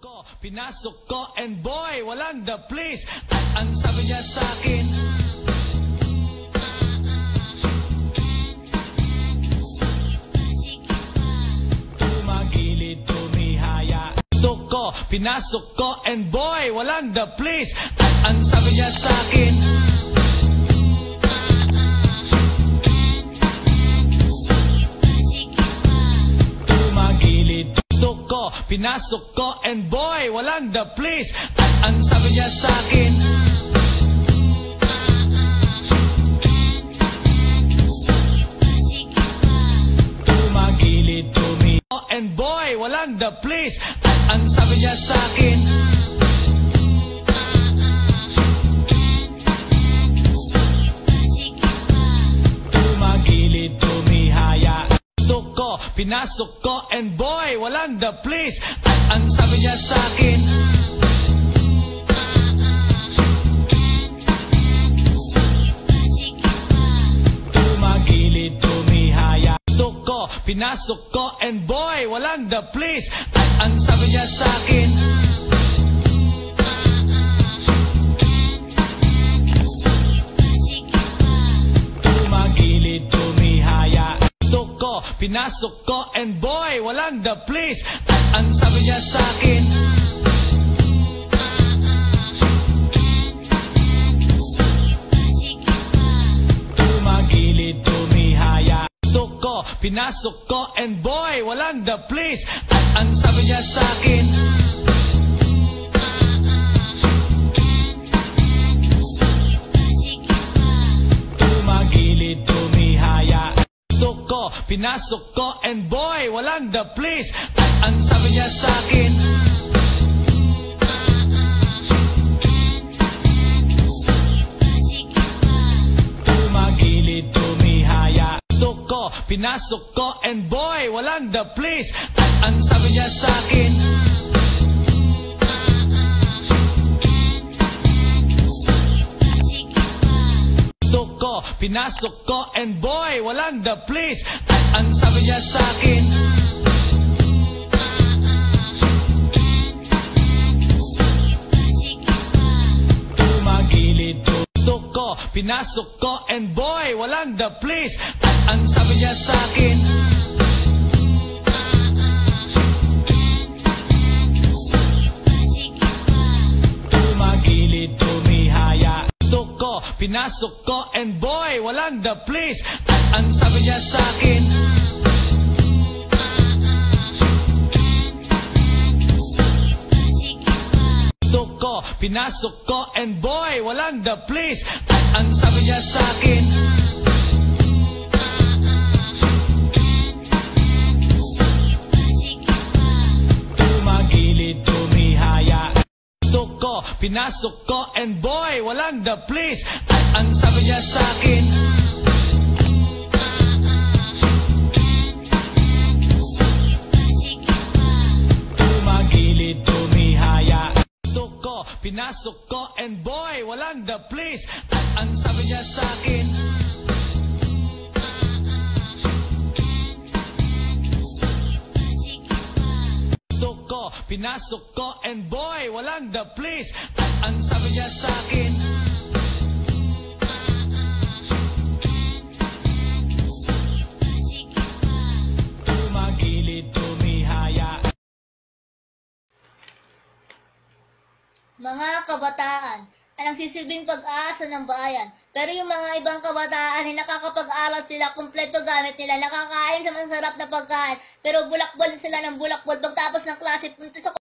ko, pinasok ko, and boy, walang the place. At ang sabi niya sa akin, tumagilid, tumihaya. Ito ko, pinasok ko, and boy, walang the place. At ang sabi niya sa akin, tumagilid. Ito ko, pinasok ko, and boy, walang the place. At ang sabi niya sa akin, tumagilid, tumihaya. And boy, walang the place. At ang sabi niya sa akin, tumagilid, tumihaya. Ito ko, pinasok ko, and boy, walang the place. At ang sabi niya sa akin, tumagilid, tumihaya. Ito ko, pinasok ko, and boy, walang the place. At ang sabi niya sa akin, tumagilid, tumihaya. Ito ko, pinasok ko, and boy, walang the place. At ang sabi niya sa akin, tumagilid, tumihaya. Ito ko, pinasok ko, and boy, walang the place. At ang sabi niya sa akin, tumagilid, tumihaya. Ito ko, pinasok ko, and boy, walang the place. At ang sabi niya sa akin, tumagilid, tumihaya. Ito ko, pinasok ko, and boy, walang the place. At ang sabi niya sa akin, ito ko, pinasok ko, and boy, walang the place. At ang sabi niya sa akin, tumagilid. Ito ko, pinasok ko, and boy, walang the place. At ang sabi niya sa akin, tumagilid, tumihaya. Ito ko, pinasok ko, and boy, walang the place. At ang sabi niya sa akin, ito ko, pinasok ko, and boy, walang the place. At ang sabi niya sa akin, tumagilid, tumihaya. Ito ko, pinasok ko, and boy, walang the place. At ang sabi niya sa akin, tumagilid, tumihaya. Ito ko, pinasok ko, and boy, walang the place. At ang sabi niya sa akin, ito ko, pinasok ko, and boy, walang the place. At ang sabi niya sa akin, tumagilid, tumihaya. Mga kabataan, ang sisilbing pag-asa ng bayan. Pero yung mga ibang kabataan, nakakapag-aral sila, kumpleto gamit nila, nakakain sa masarap na pagkain, pero bulakbol sila ng bulakbol pagtapos ng klase, punta sa